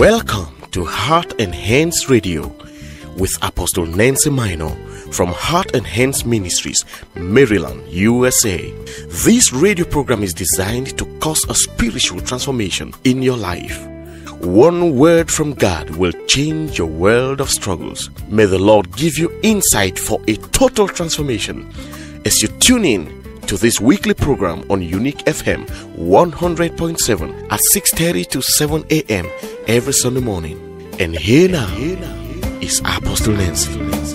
Welcome to Heart and Hands Radio with Apostle Nancy Minor from Heart and Hands Ministries, Maryland, USA. This radio program is designed to cause a spiritual transformation in your life. One word from God will change your world of struggles. May the Lord give you insight for a total transformation as you tune in to this weekly program on Unique FM 100.7 at 6:30 to 7 a.m. every Sunday morning. And here now is Apostle Nancy.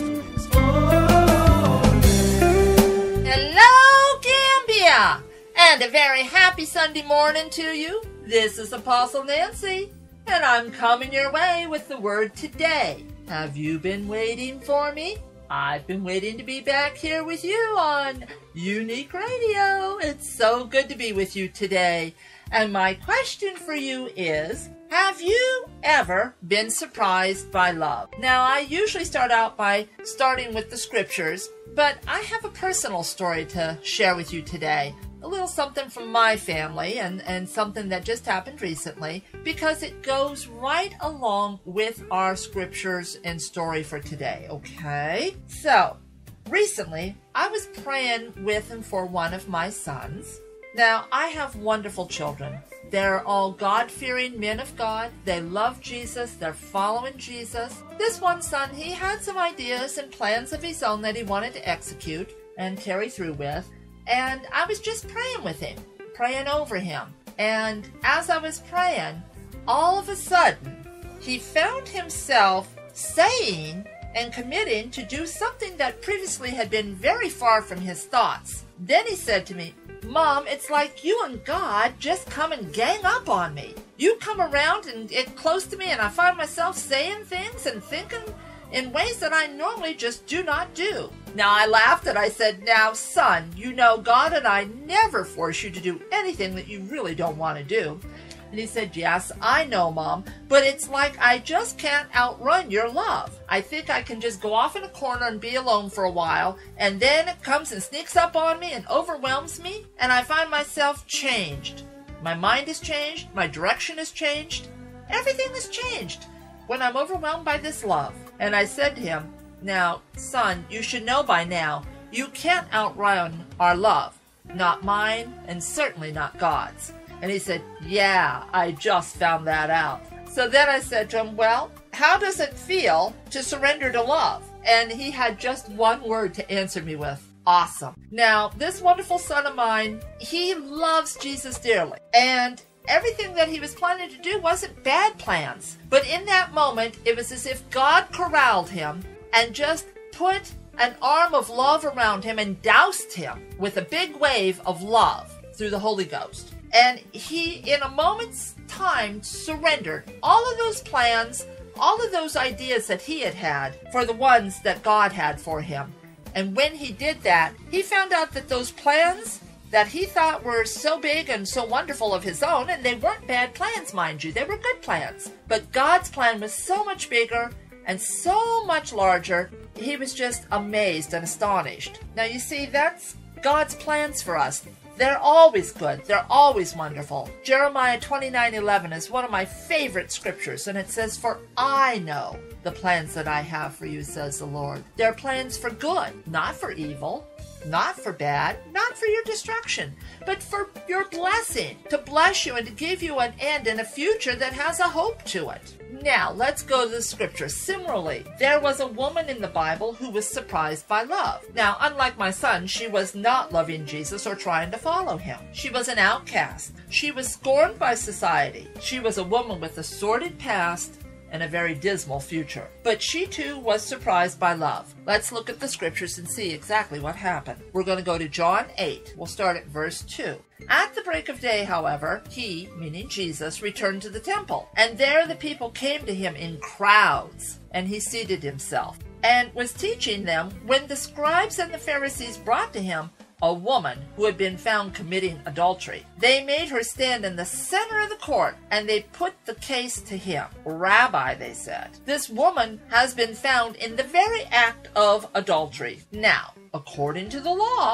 Hello, Gambia, and a very happy Sunday morning to you. This is Apostle Nancy, and I'm coming your way with the word today. Have you been waiting for me? I've been waiting to be back here with you on Unique Radio. It's so good to be with you today. And my question for you is, have you ever been surprised by love? Now, I usually start out by starting with the scriptures, but I have a personal story to share with you today. A little something from my family and something that just happened recently, because it goes right along with our scriptures and story for today, okay? So, recently, I was praying with and for one of my sons. Now, I have wonderful children. They're all God-fearing men of God. They love Jesus. They're following Jesus. This one son, he had some ideas and plans of his own that he wanted to execute and carry through with. And I was just praying with him, praying over him. And as I was praying, all of a sudden, he found himself saying and committing to do something that previously had been very far from his thoughts. Then he said to me, "Mom, it's like you and God just come and gang up on me. You come around and get close to me, and I find myself saying things and thinking in ways that I normally just do not do." Now, I laughed and I said, "Now, son, you know God and I never force you to do anything that you really don't want to do." And he said, "Yes, I know, Mom, but it's like I just can't outrun your love. I think I can just go off in a corner and be alone for a while, and then it comes and sneaks up on me and overwhelms me, and I find myself changed. My mind has changed, my direction has changed, everything has changed when I'm overwhelmed by this love." And I said to him, "Now, son, you should know by now, you can't outrun our love. Not mine, and certainly not God's." And he said, "Yeah, I just found that out." So then I said to him, "Well, how does it feel to surrender to love?" And he had just one word to answer me with: awesome. Now, this wonderful son of mine, he loves Jesus dearly. And everything that he was planning to do wasn't bad plans. But in that moment, it was as if God corralled him and just put an arm of love around him and doused him with a big wave of love through the Holy Ghost. And he, in a moment's time, surrendered all of those plans, all of those ideas that he had had for the ones that God had for him. And when he did that, he found out that those plans that he thought were so big and so wonderful of his own, and they weren't bad plans, mind you, they were good plans. But God's plan was so much bigger and so much larger, he was just amazed and astonished. Now, you see, that's God's plans for us. They're always good. They're always wonderful. Jeremiah 29:11 is one of my favorite scriptures, and it says, "For I know the plans that I have for you, says the Lord. They're plans for good, not for evil, not for bad, not for your destruction, but for your blessing, to bless you and to give you an end and a future that has a hope to it." Now, let's go to the scripture. Similarly, there was a woman in the Bible who was surprised by love. Now, unlike my son, she was not loving Jesus or trying to follow him. She was an outcast. She was scorned by society. She was a woman with a sordid past and a very dismal future. But she too was surprised by love. Let's look at the scriptures and see exactly what happened. We're going to go to John 8. We'll start at verse 2. "At the break of day, however, he," meaning Jesus, "returned to the temple. And there the people came to him in crowds, and he seated himself, and was teaching them, when the scribes and the Pharisees brought to him a woman who had been found committing adultery. They made her stand in the center of the court, and they put the case to him. 'Rabbi,' they said, 'this woman has been found in the very act of adultery. Now, according to the law,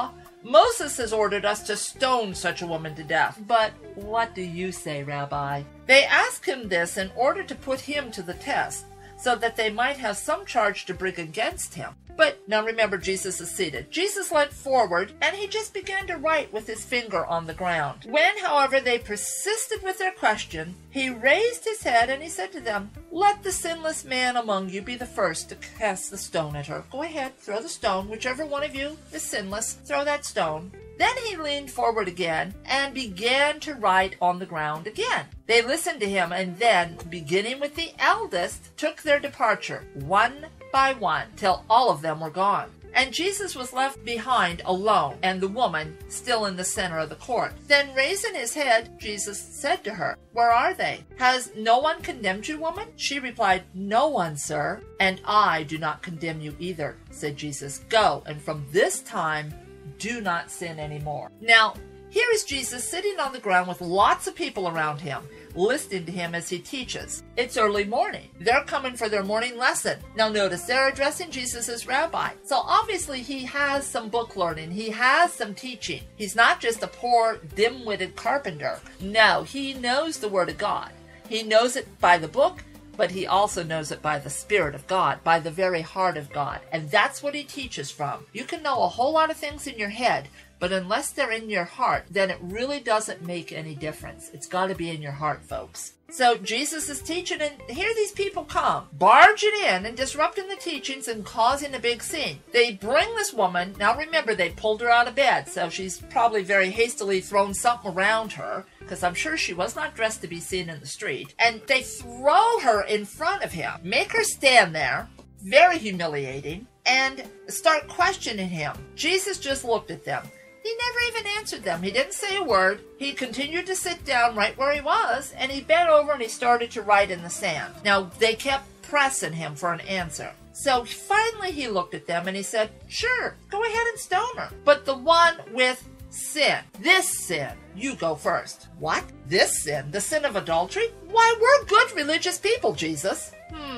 Moses has ordered us to stone such a woman to death. But what do you say, Rabbi? They asked him this in order to put him to the test, so that they might have some charge to bring against him. But now remember, Jesus is seated. Jesus leant forward, and he just began to write with his finger on the ground. When, however, they persisted with their question, he raised his head and he said to them, "Let the sinless man among you be the first to cast the stone at her." Go ahead, throw the stone. Whichever one of you is sinless, throw that stone. Then he leaned forward again and began to write on the ground again. They listened to him, and then, beginning with the eldest, took their departure, one by one, till all of them were gone. And Jesus was left behind alone, and the woman still in the center of the court. Then raising his head, Jesus said to her, "Where are they? Has no one condemned you, woman?" She replied, "No one, sir." "And I do not condemn you either," said Jesus. "Go, and from this time do not sin anymore." Now, here is Jesus sitting on the ground with lots of people around him, listening to him as he teaches. It's early morning. They're coming for their morning lesson. Now notice, they're addressing Jesus as rabbi. So obviously he has some book learning. He has some teaching. He's not just a poor, dim-witted carpenter. No, he knows the Word of God. He knows it by the book, but he also knows it by the Spirit of God, by the very heart of God. And that's what he teaches from. You can know a whole lot of things in your head, but unless they're in your heart, then it really doesn't make any difference. It's got to be in your heart, folks. So Jesus is teaching, and here these people come, barging in and disrupting the teachings and causing a big scene. They bring this woman. Now remember, they pulled her out of bed, so she's probably very hastily thrown something around her, because I'm sure she was not dressed to be seen in the street. And they throw her in front of him, make her stand there, very humiliating, and start questioning him. Jesus just looked at them. He never even answered them. He didn't say a word. He continued to sit down right where he was, and he bent over and he started to write in the sand. Now, they kept pressing him for an answer. So finally he looked at them and he said, "Sure, go ahead and stone her. But the one with sin, this sin, you go first." "What? This sin? The sin of adultery? Why, we're good religious people, Jesus."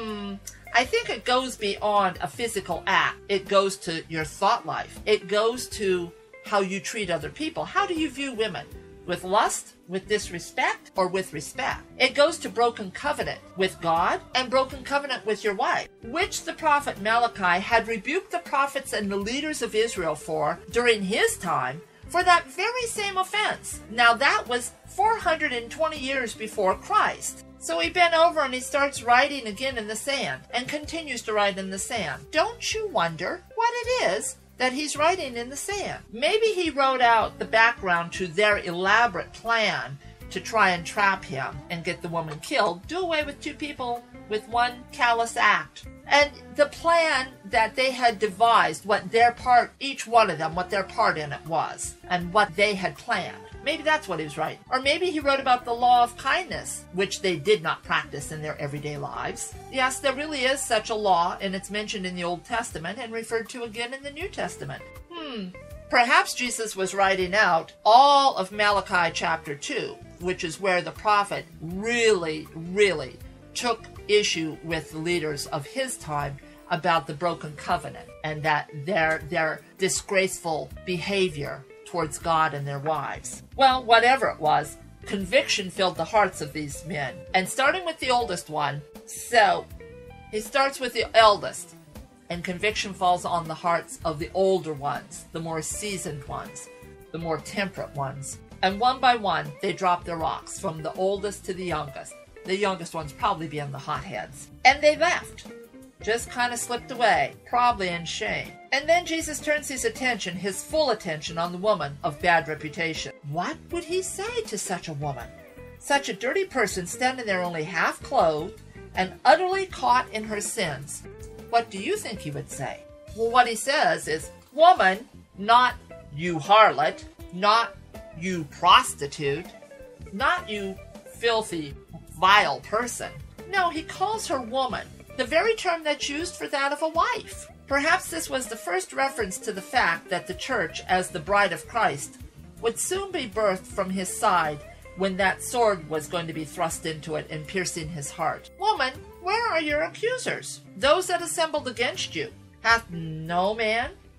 I think it goes beyond a physical act. It goes to your thought life. It goes to how you treat other people. How do you view women? With lust, with disrespect, or with respect? It goes to broken covenant with God and broken covenant with your wife, which the prophet Malachi had rebuked the prophets and the leaders of Israel for during his time, for that very same offense. Now that was 420 years before Christ. So he bent over and he starts writing again in the sand and continues to write in the sand. Don't you wonder what it is that he's writing in the sand? Maybe he wrote out the background to their elaborate plan to try and trap him and get the woman killed, do away with two people with one callous act. And the plan that they had devised, what their part, each one of them, what their part in it was, and what they had planned. Maybe that's what he was writing. Or maybe he wrote about the law of kindness, which they did not practice in their everyday lives. Yes, there really is such a law, and it's mentioned in the Old Testament and referred to again in the New Testament. Perhaps Jesus was writing out all of Malachi chapter 2, which is where the prophet really took issue with the leaders of his time about the broken covenant and that their disgraceful behavior towards God and their wives. Well, whatever it was, conviction filled the hearts of these men. And starting with the oldest one, so he starts with the eldest, and conviction falls on the hearts of the older ones, the more seasoned ones, the more temperate ones. And one by one, they drop their rocks from the oldest to the youngest. The youngest ones probably being the hotheads. And they left. Just kind of slipped away, probably in shame. And then Jesus turns his attention, his full attention, on the woman of bad reputation. What would he say to such a woman? Such a dirty person standing there only half clothed and utterly caught in her sins. What do you think he would say? Well, what he says is, "Woman, not you harlot, not you prostitute, not you filthy, vile person." No, he calls her woman, the very term that's used for that of a wife. Perhaps this was the first reference to the fact that the church, as the bride of Christ, would soon be birthed from his side when that sword was going to be thrust into it and piercing his heart. "Woman, where are your accusers? Those that assembled against you. Hath no man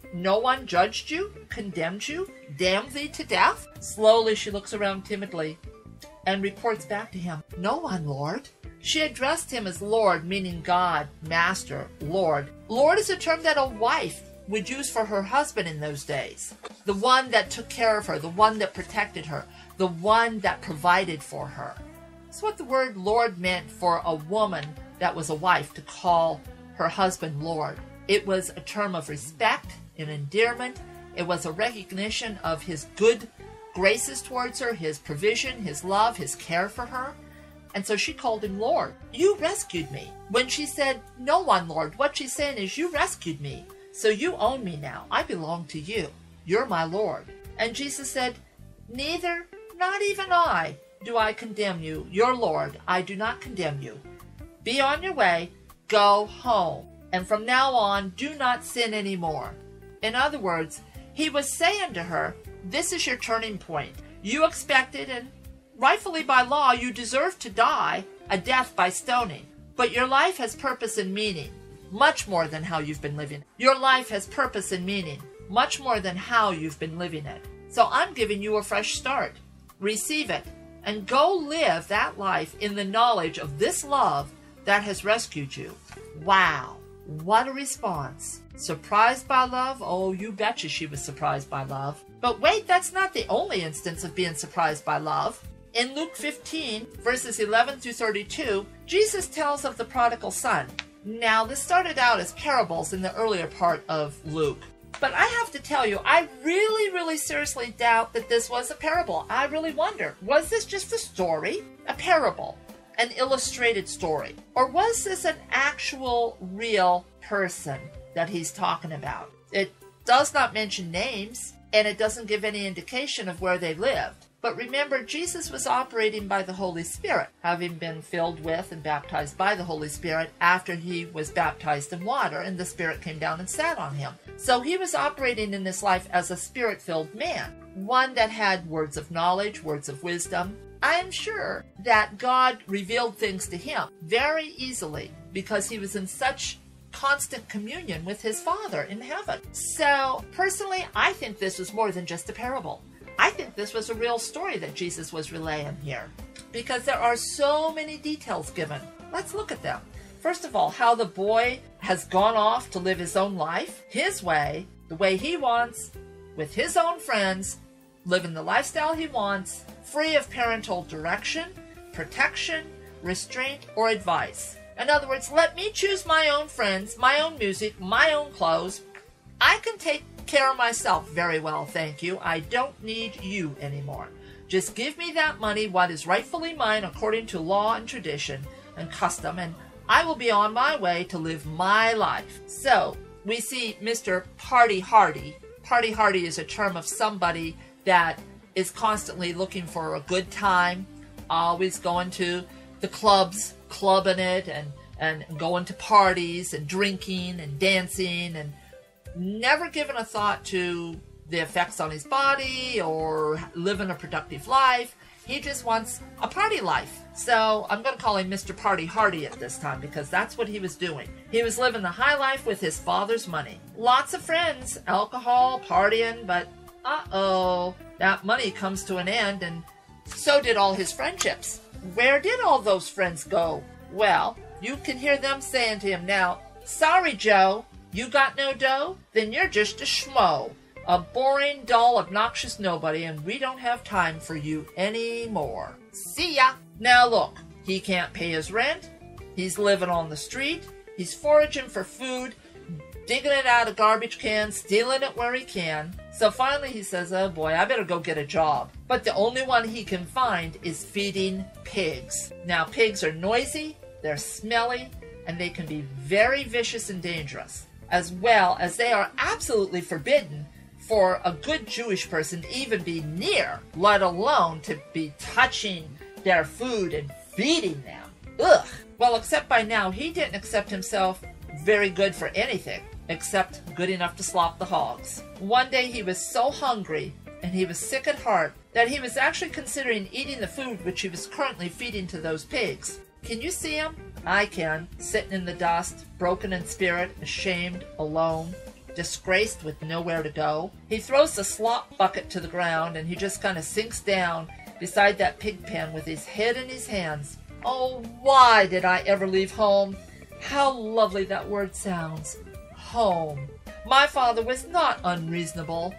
No one judged you, condemned you, damned thee to death? Slowly she looks around timidly and reports back to him, No one, Lord. She addressed him as Lord, meaning God, Master, Lord. Lord is a term that a wife would use for her husband in those days. The one that took care of her, the one that protected her, the one that provided for her. That's what the word Lord meant for a woman that was a wife, to call her husband Lord. It was a term of respect and endearment. It was a recognition of his good graces towards her, his provision, his love, his care for her. And so she called him Lord. You rescued me. When she said, No one, Lord, what she's saying is, you rescued me. So you own me now. I belong to you. You're my Lord. And Jesus said, Neither, not even I, do I condemn you. You're Lord. I do not condemn you. Be on your way. Go home. And from now on, do not sin anymore. In other words, he was saying to her, this is your turning point. You expected, and rightfully by law, you deserve to die a death by stoning. But your life has purpose and meaning, much more than how you've been living. Your life has purpose and meaning, much more than how you've been living it. So I'm giving you a fresh start. Receive it, and go live that life in the knowledge of this love that has rescued you. Wow, what a response. Surprised by love? Oh, you betcha she was surprised by love. But wait, that's not the only instance of being surprised by love. In Luke 15, verses 11 through 32, Jesus tells of the prodigal son. Now, this started out as parables in the earlier part of Luke. But I have to tell you, I really seriously doubt that this was a parable. I really wonder, was this just a story? A parable? An illustrated story? Or was this an actual real person that he's talking about? It does not mention names, and it doesn't give any indication of where they lived. But remember, Jesus was operating by the Holy Spirit, having been filled with and baptized by the Holy Spirit after he was baptized in water, and the Spirit came down and sat on him. So he was operating in this life as a Spirit-filled man, one that had words of knowledge, words of wisdom. I am sure that God revealed things to him very easily because he was in such constant communion with his Father in heaven. So personally, I think this was more than just a parable. I think this was a real story that Jesus was relaying here because there are so many details given. Let's look at them. First of all, how the boy has gone off to live his own life, his way, the way he wants, with his own friends, living the lifestyle he wants, free of parental direction, protection, restraint, or advice. In other words, let me choose my own friends, my own music, my own clothes. I can take care of myself very well, thank you. I don't need you anymore. Just give me that money, what is rightfully mine according to law and tradition and custom, and I will be on my way to live my life. So we see Mr. Party Hardy. Party Hardy is a term of somebody that is constantly looking for a good time, always going to the clubs, clubbing it, and going to parties and drinking and dancing, and never given a thought to the effects on his body or living a productive life. He just wants a party life. So I'm going to call him Mr. Party Hardy at this time because that's what he was doing. He was living the high life with his father's money. Lots of friends, alcohol, partying, but uh-oh, that money comes to an end, and so did all his friendships. Where did all those friends go? Well, you can hear them saying to him now, sorry, Joe, you got no dough? Then you're just a schmo. A boring, dull, obnoxious nobody, and we don't have time for you anymore. See ya! Now look, he can't pay his rent, he's living on the street, he's foraging for food, digging it out of garbage cans, stealing it where he can. So finally he says, oh boy, I better go get a job. But the only one he can find is feeding pigs. Now pigs are noisy, they're smelly, and they can be very vicious and dangerous, as well as they are absolutely forbidden for a good Jewish person to even be near, let alone to be touching their food and feeding them. Ugh! Well, except by now, he didn't accept himself very good for anything, except good enough to slop the hogs. One day he was so hungry, and he was sick at heart, that he was actually considering eating the food which he was currently feeding to those pigs. Can you see him? I can, sitting in the dust, broken in spirit, ashamed, alone, disgraced with nowhere to go. He throws the slop bucket to the ground, and he just kind of sinks down beside that pig pen with his head in his hands. Oh, why did I ever leave home? How lovely that word sounds. Home. My father was not unreasonable.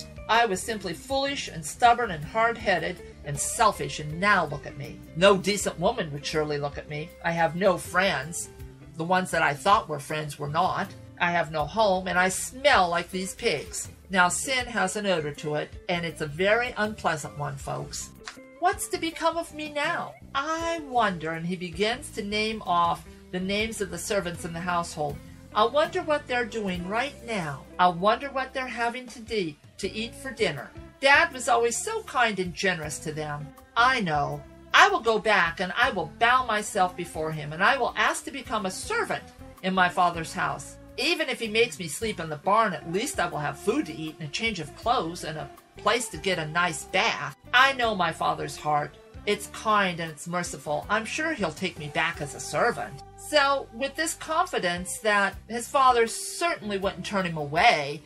I was simply foolish and stubborn and hard-headed and selfish, and now look at me. No decent woman would surely look at me. I have no friends. The ones that I thought were friends were not. I have no home, and I smell like these pigs. Now, sin has an odor to it, and it's a very unpleasant one, folks. What's to become of me now? I wonder, and he begins to name off the names of the servants in the household. I wonder what they're doing right now. I wonder what they're having to eat for dinner. Dad was always so kind and generous to them. I know. I will go back, and I will bow myself before him, and I will ask to become a servant in my father's house. Even if he makes me sleep in the barn, at least I will have food to eat and a change of clothes and a place to get a nice bath. I know my father's heart. It's kind and it's merciful. I'm sure he'll take me back as a servant. So with this confidence that his father certainly wouldn't turn him away,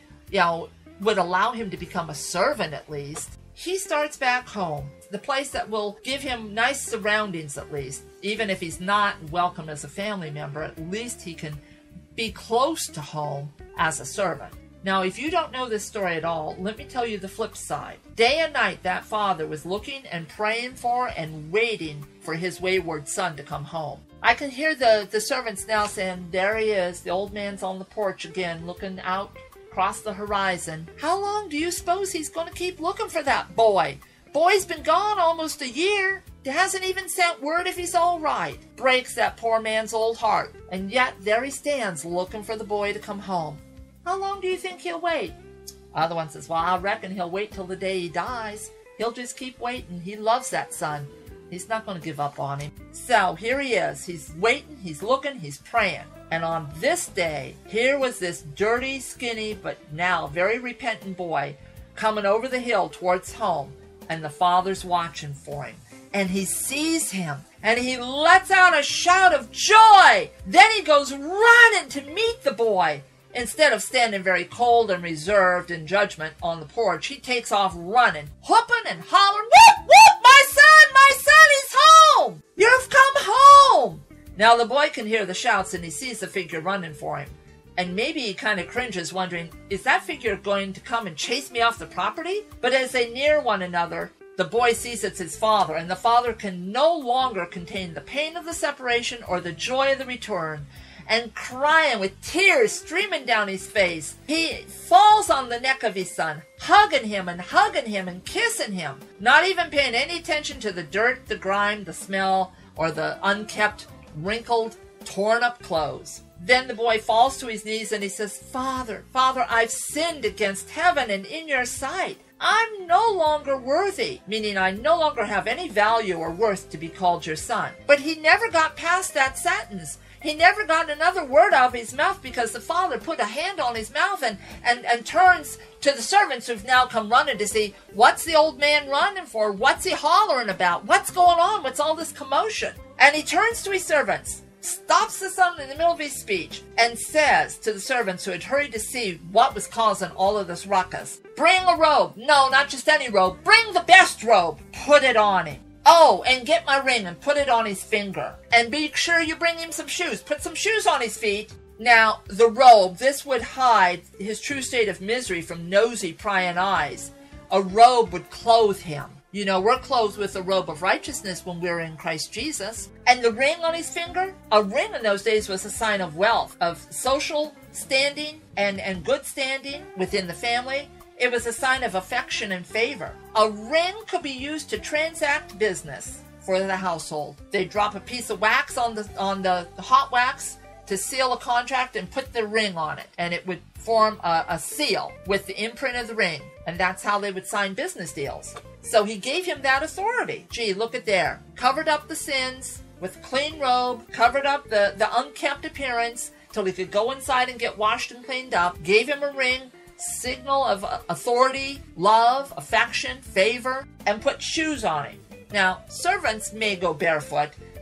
would allow him to become a servant at least, he starts back home, the place that will give him nice surroundings at least. Even if he's not welcome as a family member, at least he can be close to home as a servant. Now, if you don't know this story at all, let me tell you the flip side. Day and night, that father was looking and praying for and waiting for his wayward son to come home. I can hear the servants now saying, there he is, the old man's on the porch again, looking out across the horizon. How long do you suppose he's going to keep looking for that boy? Boy's been gone almost a year. Hasn't even sent word if he's all right. Breaks that poor man's old heart. And yet there he stands looking for the boy to come home. How long do you think he'll wait? Other one says, well, I reckon he'll wait till the day he dies. He'll just keep waiting. He loves that son. He's not going to give up on him. So here he is. He's waiting, he's looking, he's praying. And on this day, here was this dirty, skinny, but now very repentant boy coming over the hill towards home. And the father's watching for him. And he sees him. And he lets out a shout of joy. Then he goes running to meet the boy. Instead of standing very cold and reserved in judgment on the porch, he takes off running, whooping and hollering, whoop, whoop, my son, he's home! You've come home! Now the boy can hear the shouts and he sees the figure running for him. And maybe he kind of cringes, wondering, is that figure going to come and chase me off the property? But as they near one another, the boy sees it's his father, and the father can no longer contain the pain of the separation or the joy of the return. And crying with tears streaming down his face, he falls on the neck of his son, hugging him and kissing him, not even paying any attention to the dirt, the grime, the smell, or the unkept, wrinkled, torn up clothes. Then the boy falls to his knees and he says, Father, I've sinned against heaven and in your sight. I'm no longer worthy, meaning I no longer have any value or worth to be called your son. But he never got past that sentence. He never got another word out of his mouth because the father put a hand on his mouth and turns to the servants who've now come running to see, what's the old man running for? What's he hollering about? What's going on? What's all this commotion? And he turns to his servants, stops the son in the middle of his speech, and says to the servants who had hurried to see what was causing all of this ruckus, bring a robe. No, not just any robe. Bring the best robe. Put it on him. Oh, and get my ring and put it on his finger. And be sure you bring him some shoes. Put some shoes on his feet. Now, the robe, this would hide his true state of misery from nosy, prying eyes. A robe would clothe him. You know, we're clothed with a robe of righteousness when we're in Christ Jesus. And the ring on his finger? A ring in those days was a sign of wealth, of social standing and good standing within the family. It was a sign of affection and favor. A ring could be used to transact business for the household. They'd drop a piece of wax on the hot wax to seal a contract and put the ring on it. And it would form a seal with the imprint of the ring. And that's how they would sign business deals. So he gave him that authority. Gee, look at there. Covered up the sins with a clean robe, covered up the unkempt appearance till he could go inside and get washed and cleaned up. Gave him a ring, signal of authority, love, affection, favor, and put shoes on him. Now, servants may go barefoot,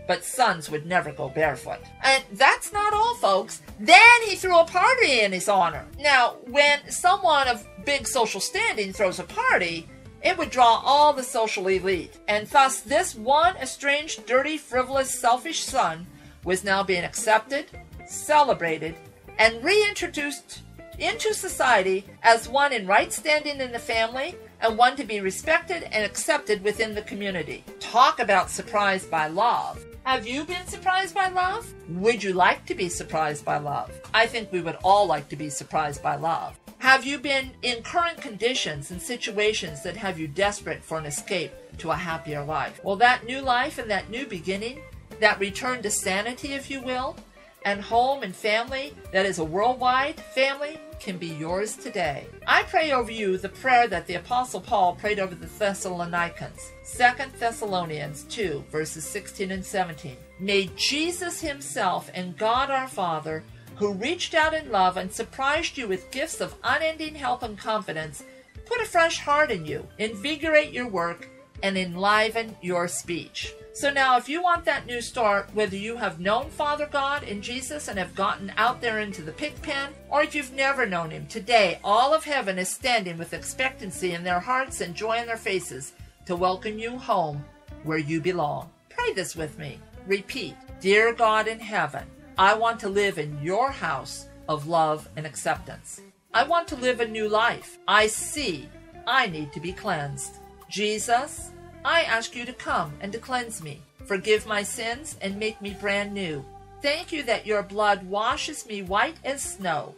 but sons would never go barefoot. And that's not all, folks. Then he threw a party in his honor. Now, when someone of big social standing throws a party, it would draw all the social elite. And thus, this one estranged, dirty, frivolous, selfish son was now being accepted, celebrated, and reintroduced into society as one in right standing in the family and one to be respected and accepted within the community. Talk about surprised by love. Have you been surprised by love? Would you like to be surprised by love? I think we would all like to be surprised by love. Have you been in current conditions and situations that have you desperate for an escape to a happier life? Well, that new life and that new beginning, that return to sanity, if you will, and home and family that is a worldwide family can be yours today. I pray over you the prayer that the Apostle Paul prayed over the Thessalonians, 2 Thessalonians 2, verses 16 and 17. May Jesus himself and God our Father, who reached out in love and surprised you with gifts of unending help and confidence, put a fresh heart in you, invigorate your work, and enliven your speech. So now, if you want that new start, whether you have known Father God in Jesus and have gotten out there into the pig pen, or if you've never known him, today all of heaven is standing with expectancy in their hearts and joy in their faces to welcome you home where you belong. Pray this with me. Repeat. Dear God in heaven, I want to live in your house of love and acceptance. I want to live a new life. I see I need to be cleansed. Jesus, I ask you to come and to cleanse me. Forgive my sins and make me brand new. Thank you that your blood washes me white as snow.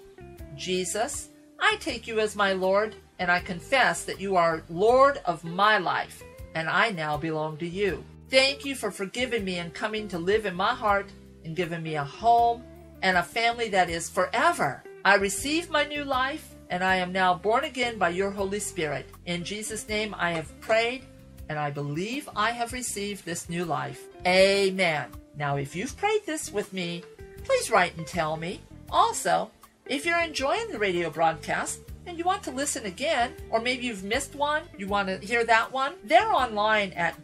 Jesus, I take you as my Lord, and I confess that you are Lord of my life, and I now belong to you. Thank you for forgiving me and coming to live in my heart and giving me a home and a family that is forever. I receive my new life, and I am now born again by your Holy Spirit. In Jesus' name I have prayed, and I believe I have received this new life. Amen. Now, if you've prayed this with me, please write and tell me. Also, if you're enjoying the radio broadcast and you want to listen again, or maybe you've missed one, you want to hear that one, they're online at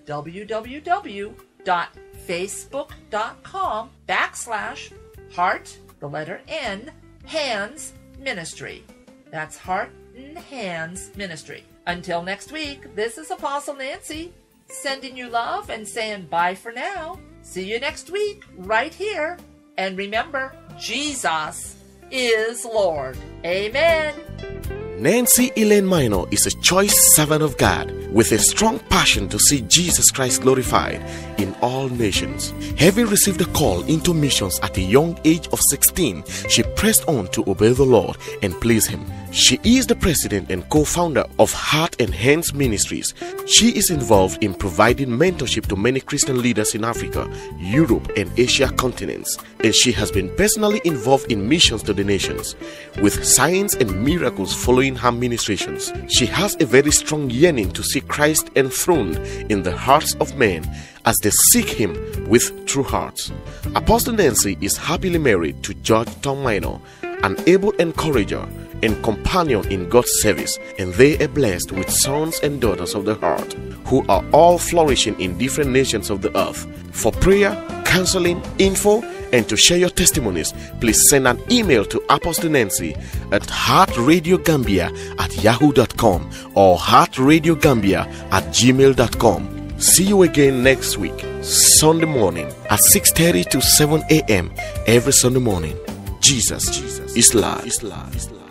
www.facebook.com/Heart, the letter N, Hands Ministry. That's Heart and Hands Ministry. Until next week, this is Apostle Nancy, sending you love and saying bye for now. See you next week, right here. And remember, Jesus is Lord. Amen. Nancy Elaine Minor is a choice servant of God with a strong passion to see Jesus Christ glorified in all nations. Having received a call into missions at a young age of 16, she pressed on to obey the Lord and please Him. She is the president and co-founder of Heart and Hands Ministries. She is involved in providing mentorship to many Christian leaders in Africa, Europe, and Asia continents, and she has been personally involved in missions to the nations, with signs and miracles following her ministrations. She has a very strong yearning to see Christ enthroned in the hearts of men as they seek Him with true hearts. Apostle Nancy is happily married to George Tom Minor, an able encourager and companion in God's service, and they are blessed with sons and daughters of the heart who are all flourishing in different nations of the earth. For prayer, counseling, info, and to share your testimonies, please send an email to Apostle Nancy at heartradiogambia@yahoo.com or heartradiogambia@gmail.com. See you again next week, Sunday morning at 6:30 to 7 a.m. every Sunday morning. Jesus is Lord.